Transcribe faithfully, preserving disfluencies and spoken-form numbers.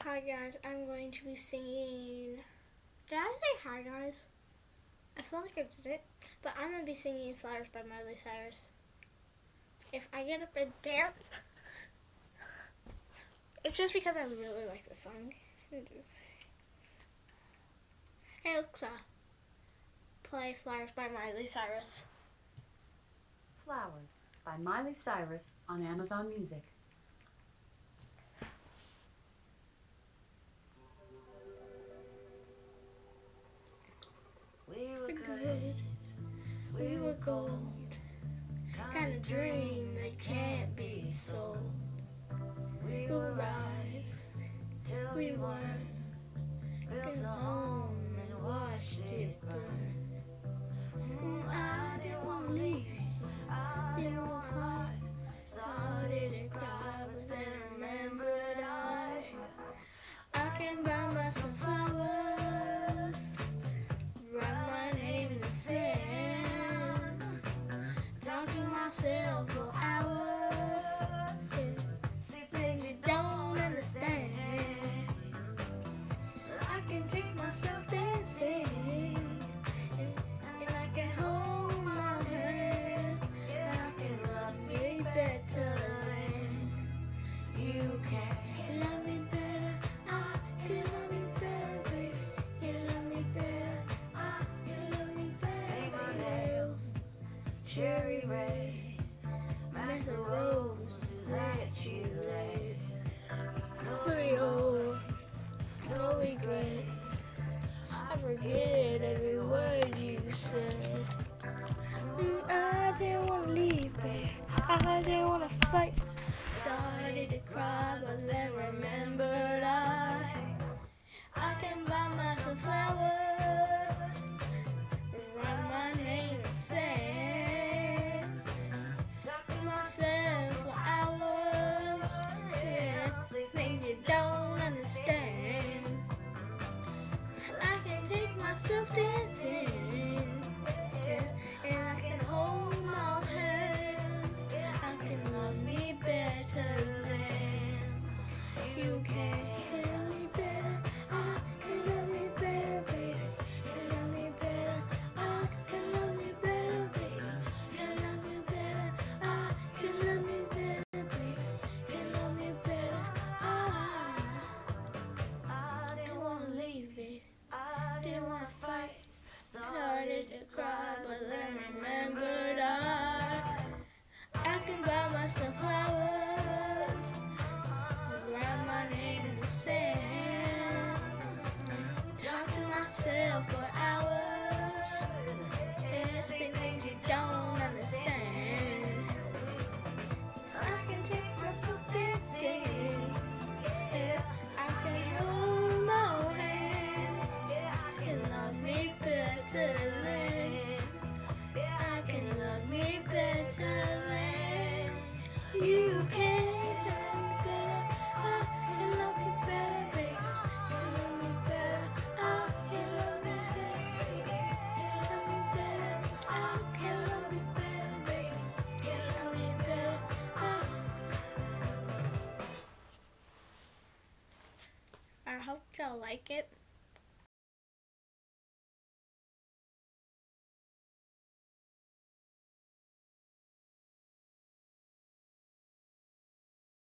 Hi guys, I'm going to be singing. Did I say hi guys? I feel like I did it, but I'm going to be singing Flowers by Miley Cyrus. If I get up and dance, it's just because I really like the song. Hey Alexa, play Flowers by Miley Cyrus. Flowers by Miley Cyrus on Amazon Music. We were good, we were gold, kind of dream that can't be sold. We will rise till we weren't, built a home and watched it burn. Mm, I didn't want to leave, I didn't want to fly, started to cry, but then remembered I, I can buy myself flowers, write my name in the sand, talk to myself for hours, see things you don't understand. I can take myself dancing, and I can hold my hand, and I can love me better than you can. Love me better, I can love me better, baby. You love me better, I can love me better. Paint my nails cherry red, match the roses that you laid. No regrets, no regrets. I forget every word you said. Mm, I didn't want to leave, babe. I didn't want to fight. Started to cry, but then remembered I, I can buy myself flowers, write my name in sand, talk to myself for hours, yeah, things you don't understand. I can take myself dancing, yeah, and I can hold my hand, I can love me better than you can. Love me better, I can love me better, baby. You love me better, I can love me better, baby. You love me better, I can love me better, baby. You love me better, I, I didn't want to leave it, I didn't want to fight. Started to cry, but then remembered I, I can buy myself flowers, write my name in the sand, talk to myself for hours, and say things you don't understand. I can take myself dancing, yeah, I can hold my hand, I can love me better than, I can love me better than you can. Love me better, I can love me better, baby. You love me better, I can love me better. You love me better, I can love me better, baby. You love me better, I. I hope y'all like it.